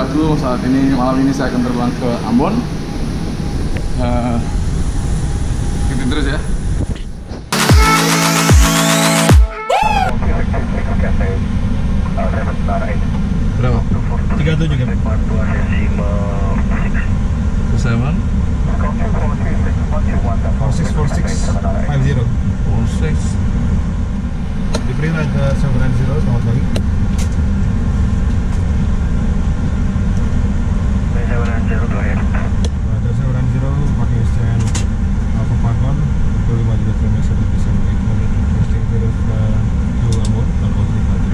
wabarakatuh. Saat ini malam ini saya akan terbang ke Ambon. Ikutin terus ya. Berapa? 37 kan? 7 464650. 46. Di Freeride ke 790, selamat pagi. Ada 790 pakai stand Alpha Falcon untuk 5 juta km bisa mengenai testing terus ke Ambon dan Outlet Hati.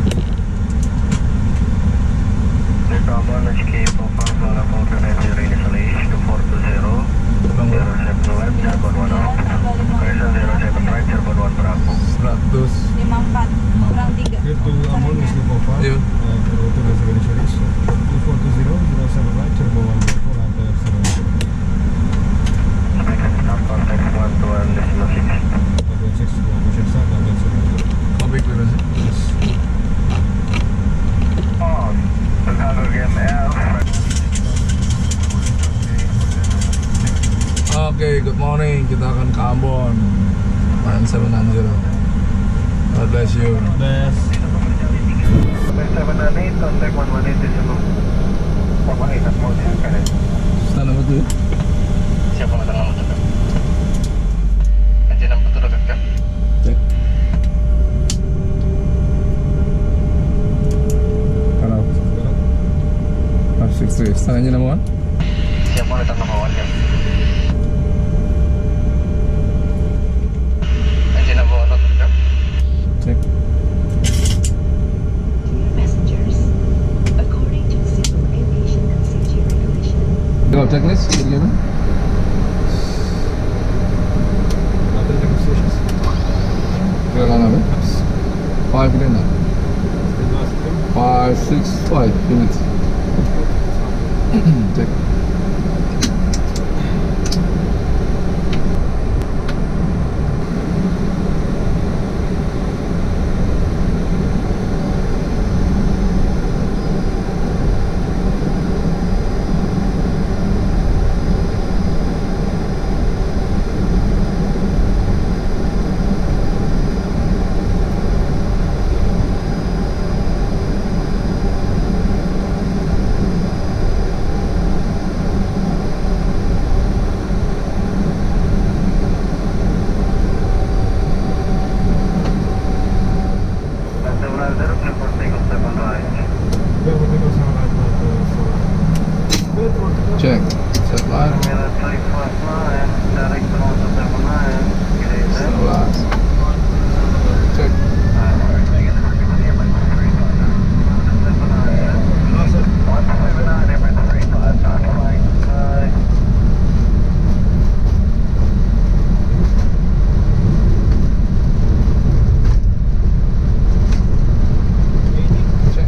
Ambon escape of level 290 initially to 420 07 Cirebon 1 off Kresa 07 right Cirebon 1 Bravo 154 kurang 3. Itu Ambon escape of Iya. rute Reserve Initialis to 420 07 right Cirebon 1 Bravo lantai 7. contact 121.6 116 Moshesa lantai 7. Copy clearance. on Chicago GML Oke, good morning. Kita akan ke Ambon. 790. God bless you. Best. 798 contact 118 decimal 118 at more than Karen Stand number 2. siapa yang tengah mendekat engine number 2 dekat kan? Cek. Kalau 563. Stand engine number 1. siapa yang tengah bawahnya engine number 1 dekat Cek. Dear passengers, according to Civil Aviation and Safety Regulations, Go checklist. Gimana? Other negotiations. Kira apa? 5 kena. 565 units. Cek. Cek. Set line. 11. Cek. Cek.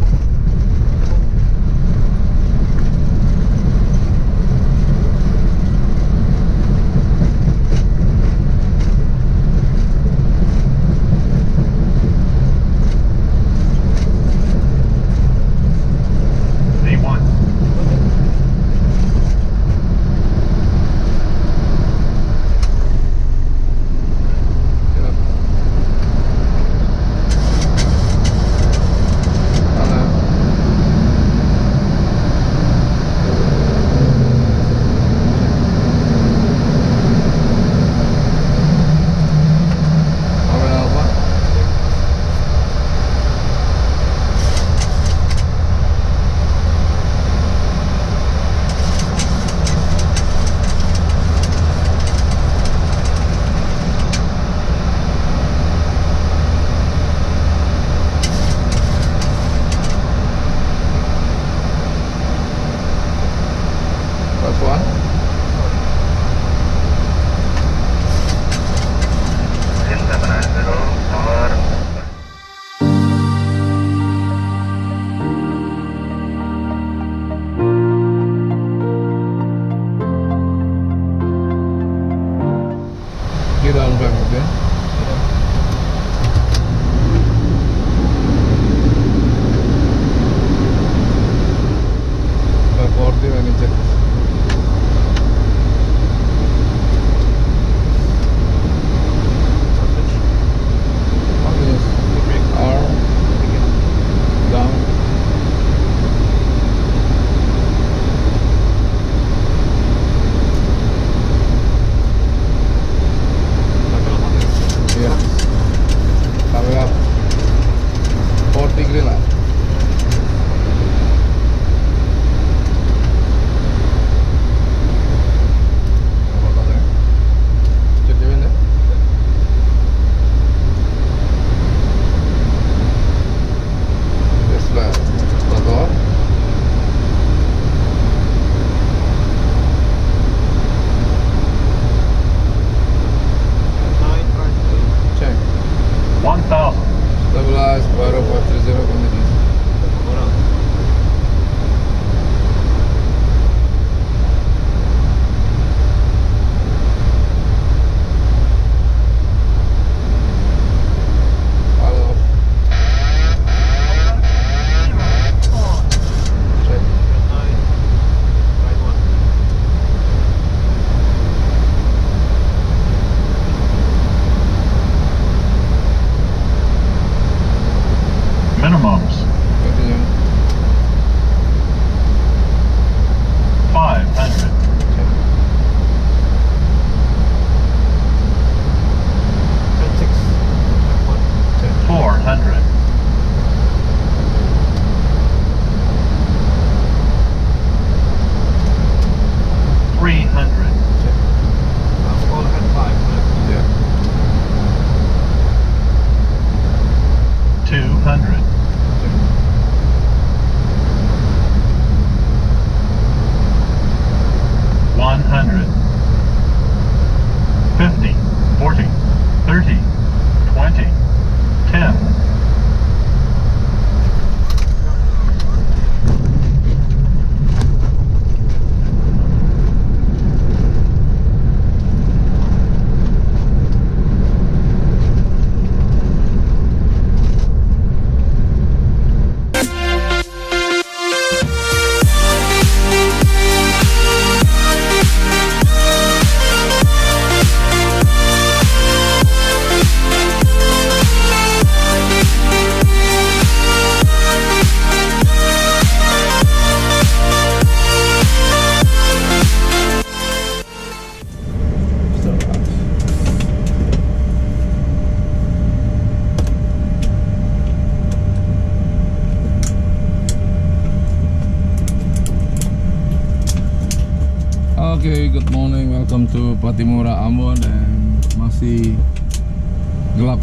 Okay, good morning. Welcome to Patimura, Ambon, and masih gelap.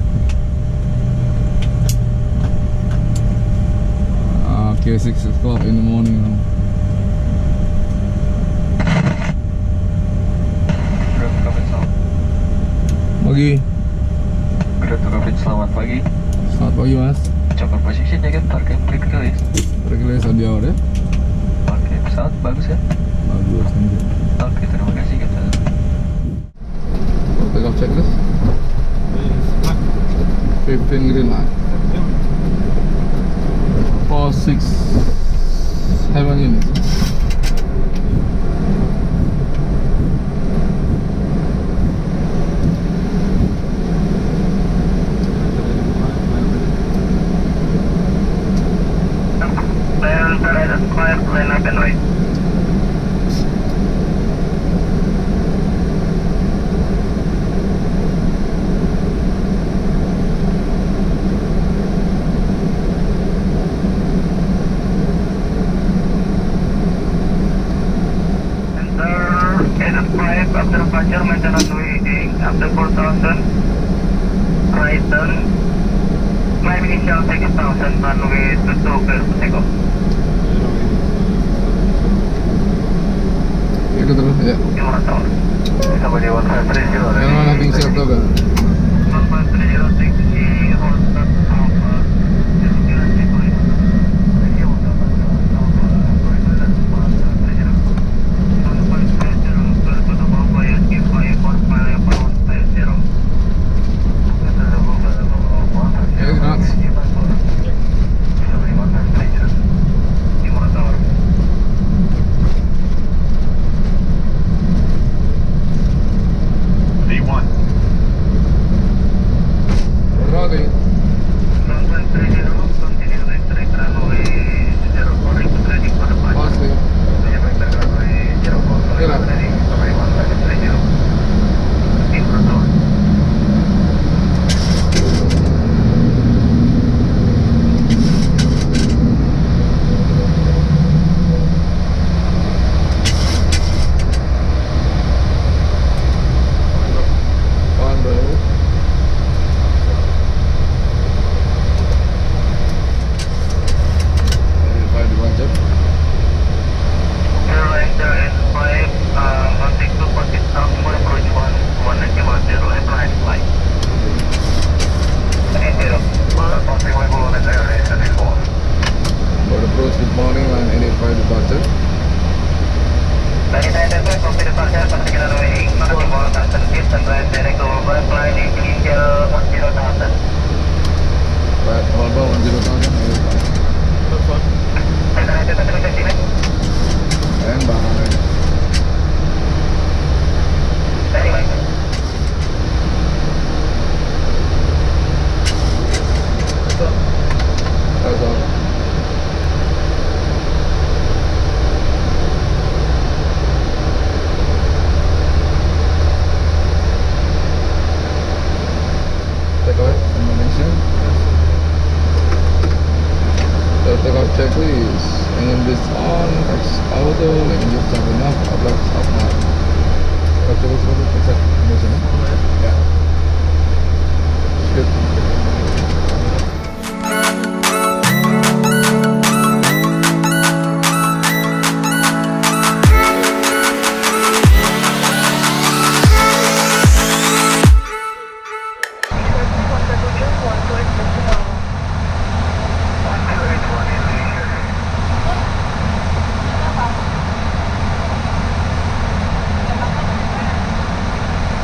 Okay, 6 o'clock in the morning now. Pagi. Selamat pagi. Selamat pagi, Mas. Coba posisi jaga parkir rilis. Rilis audio ya? Oke, pesawat bagus ya? Bagus, thank you. Oke, terima kasih kita. Take off checklist. 15 green light. 4, 6, 7 units. Line up and right. After departure, maintenance waiting. After 4,000, right turn. Climb initial 6,000, runway 22, clear for takeoff. Ya, terus ya. Gimana tower? Somebody 1530. Yang mana nothing set tuh kan? 1530 taxi, hold start, alpha, 128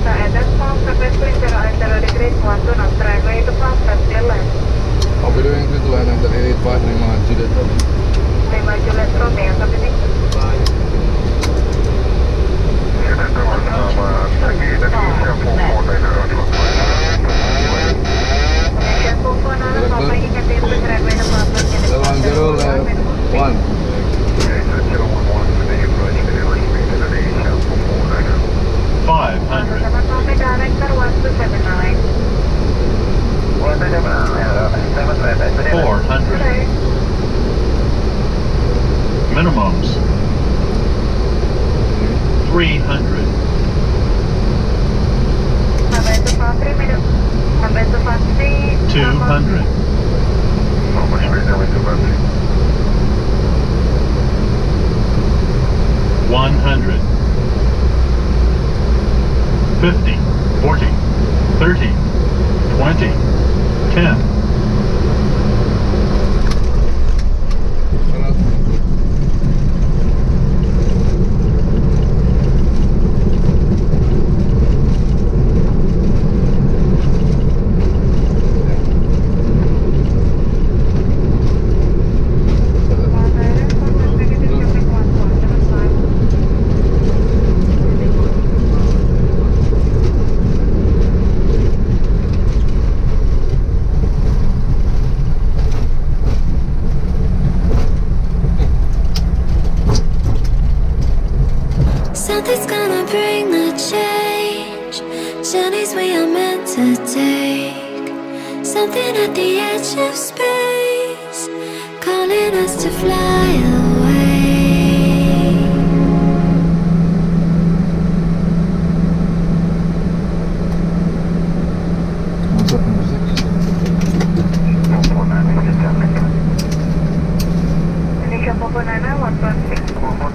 Jakarta Edan, from service 3080 degrees, 1 to north, runway to pass, clear land. I'll be doing clear to land at 885 Lima Juliet. 5 Juliet Romeo, kami nih. Zero left, 1. 500. Director 1279. 400. Minimums. 300. Sampai itu pasti minum. Sampai itu pasti. 200. 100. 50. 40. 30. 20. 10. Something's gonna bring the change. Journeys we are meant to take. Something at the edge of space, calling us to fly away. Indonesia Poponana 116.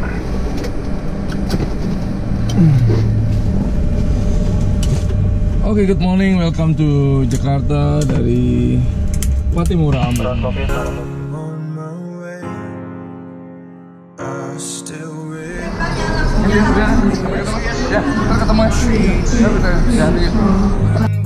Oke, good morning, welcome to Jakarta dari Patimura Amran. Ya, ntar ketemu ya.